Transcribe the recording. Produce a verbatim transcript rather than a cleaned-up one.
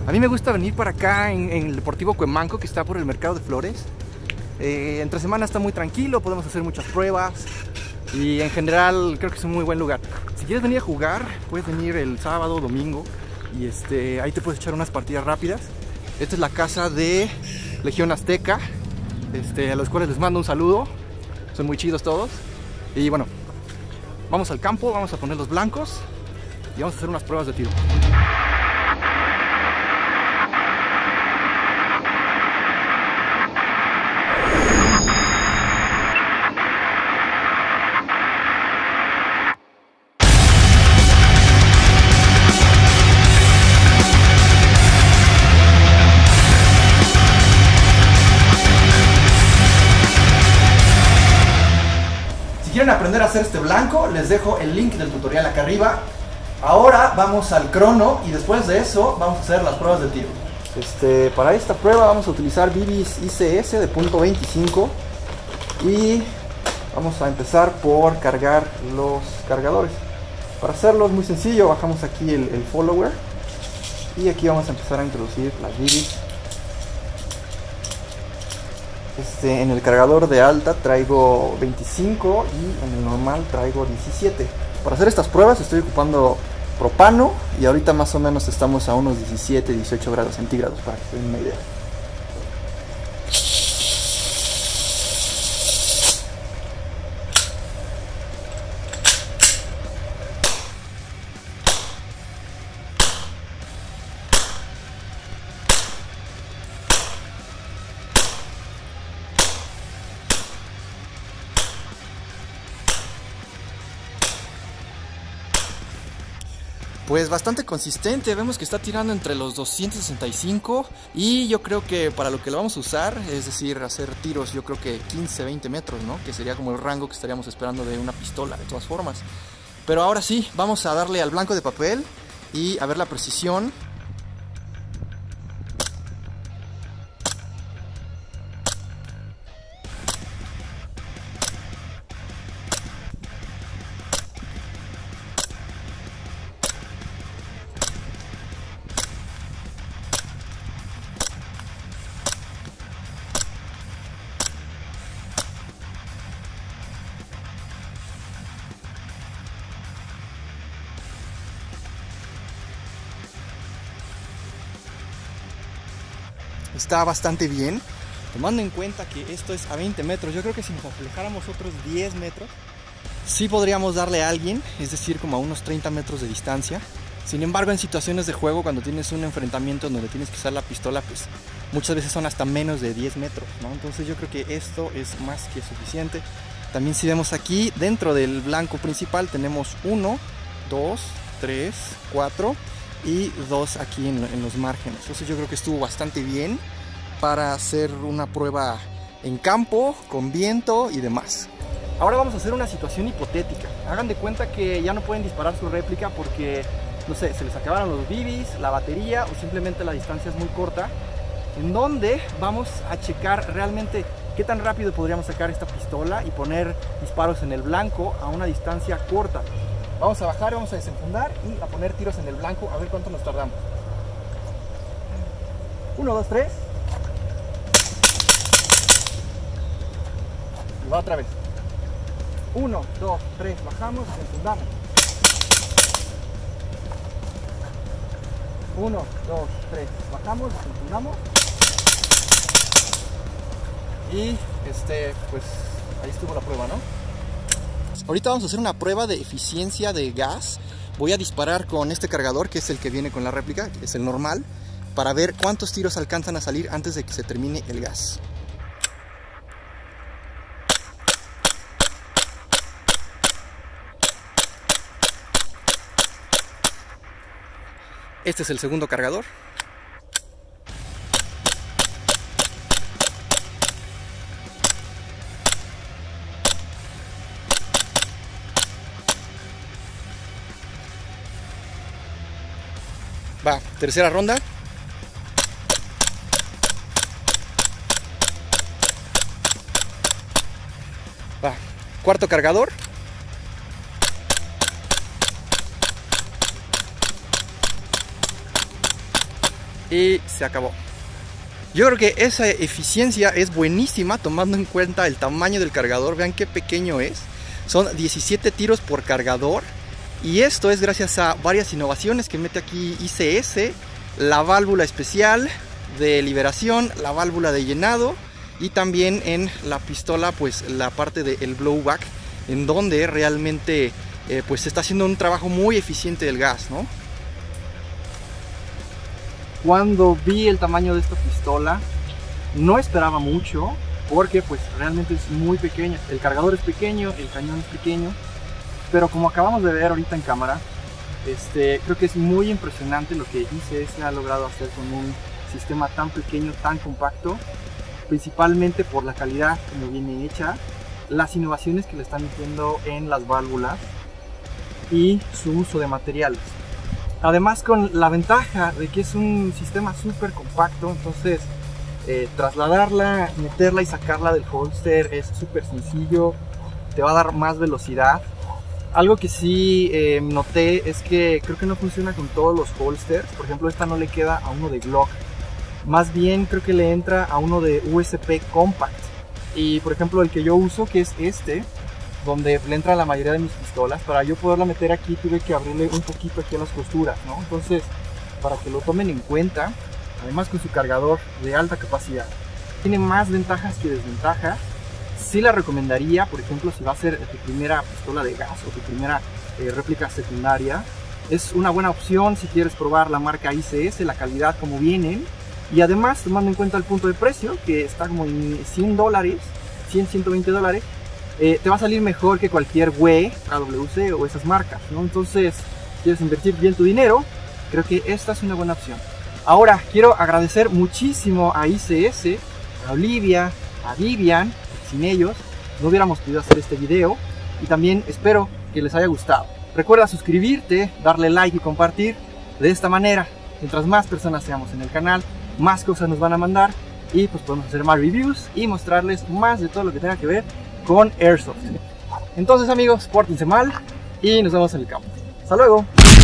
A mí me gusta venir para acá en, en el Deportivo Cuemanco, que está por el Mercado de Flores. Eh, entre semana está muy tranquilo, podemos hacer muchas pruebas y en general creo que es un muy buen lugar. Si quieres venir a jugar, puedes venir el sábado o domingo y este, ahí te puedes echar unas partidas rápidas. Esta es la casa de Legión Azteca, este, a los cuales les mando un saludo. Son muy chidos todos. Y bueno, vamos al campo, vamos a poner los blancos y vamos a hacer unas pruebas de tiro. Si quieren aprender a hacer este blanco, les dejo el link del tutorial acá arriba. Ahora vamos al crono y después de eso vamos a hacer las pruebas de tiro. Este, para esta prueba vamos a utilizar bibis I C S de punto veinticinco y vamos a empezar por cargar los cargadores. Para hacerlo es muy sencillo, bajamos aquí el, el follower y aquí vamos a empezar a introducir las bibis. Este, en el cargador de alta traigo veinticinco y en el normal traigo diecisiete. Para hacer estas pruebas estoy ocupando propano y ahorita más o menos estamos a unos diecisiete, dieciocho grados centígrados para que se den una idea. Pues bastante consistente, vemos que está tirando entre los doscientos sesenta y cinco y yo creo que para lo que lo vamos a usar, es decir, hacer tiros yo creo que quince, veinte metros, ¿no? Que sería como el rango que estaríamos esperando de una pistola, de todas formas. Pero ahora sí, vamos a darle al blanco de papel y a ver la precisión. Está bastante bien, tomando en cuenta que esto es a veinte metros. Yo creo que si nos alejáramos otros diez metros, sí podríamos darle a alguien, es decir, como a unos treinta metros de distancia. Sin embargo, en situaciones de juego, cuando tienes un enfrentamiento donde tienes que usar la pistola, pues muchas veces son hasta menos de diez metros, ¿no? Entonces yo creo que esto es más que suficiente. También si vemos aquí, dentro del blanco principal tenemos uno, dos, tres, cuatro y dos aquí en, en los márgenes. Entonces yo creo que estuvo bastante bien para hacer una prueba en campo, con viento y demás. Ahora vamos a hacer una situación hipotética. Hagan de cuenta que ya no pueden disparar su réplica porque, no sé, se les acabaron los bibis, la batería o simplemente la distancia es muy corta, en donde vamos a checar realmente qué tan rápido podríamos sacar esta pistola y poner disparos en el blanco a una distancia corta. Vamos a bajar, vamos a desenfundar y a poner tiros en el blanco, a ver cuánto nos tardamos. uno, dos, tres. Y va otra vez. uno, dos, tres, bajamos, desenfundamos. uno, dos, tres, bajamos, desenfundamos. Y este, pues ahí estuvo la prueba, ¿no? Ahorita vamos a hacer una prueba de eficiencia de gas. Voy a disparar con este cargador, que es el que viene con la réplica, que es el normal, para ver cuántos tiros alcanzan a salir antes de que se termine el gas. Este es el segundo cargador. Va, tercera ronda. Va, cuarto cargador. y se acabó. Yo creo que esa eficiencia es buenísima tomando en cuenta el tamaño del cargador. Vean qué pequeño es. Son diecisiete tiros por cargador. Y esto es gracias a varias innovaciones que mete aquí I C S. La válvula especial de liberación, la válvula de llenado. Y también en la pistola pues la parte del blowback. En donde realmente eh, pues se está haciendo un trabajo muy eficiente del gas, ¿no? Cuando vi el tamaño de esta pistola, no esperaba mucho, porque pues realmente es muy pequeña. El cargador es pequeño, el cañón es pequeño, pero como acabamos de ver ahorita en cámara, este, creo que es muy impresionante lo que I C S ha logrado hacer con un sistema tan pequeño, tan compacto, principalmente por la calidad como viene hecha, las innovaciones que le están metiendo en las válvulas y su uso de materiales. Además, con la ventaja de que es un sistema súper compacto, entonces eh, trasladarla, meterla y sacarla del holster es súper sencillo, te va a dar más velocidad. Algo que sí eh, noté es que creo que no funciona con todos los holsters. Por ejemplo, esta no le queda a uno de Glock, más bien creo que le entra a uno de U S P Compact. Y por ejemplo, el que yo uso, que es este, donde le entra la mayoría de mis pistolas, para yo poderla meter aquí tuve que abrirle un poquito aquí a las costuras, ¿no? Entonces, para que lo tomen en cuenta, además con su cargador de alta capacidad, tiene más ventajas que desventajas. Sí la recomendaría, por ejemplo, si va a ser tu primera pistola de gas o tu primera eh, réplica secundaria. Es una buena opción si quieres probar la marca I C S, la calidad como vienen, y además tomando en cuenta el punto de precio, que está como en cien dólares, cien, ciento veinte dólares, Eh, te va a salir mejor que cualquier W E, K W C o esas marcas, ¿no? Entonces, quieres invertir bien tu dinero, creo que esta es una buena opción. Ahora, quiero agradecer muchísimo a I C S, a Olivia, a Vivian. Sin ellos no hubiéramos podido hacer este video, y también espero que les haya gustado. Recuerda suscribirte, darle like y compartir. De esta manera, mientras más personas seamos en el canal, más cosas nos van a mandar, y pues podemos hacer más reviews y mostrarles más de todo lo que tenga que ver con Airsoft. Entonces amigos, pórtense mal y nos vemos en el campo. Hasta luego.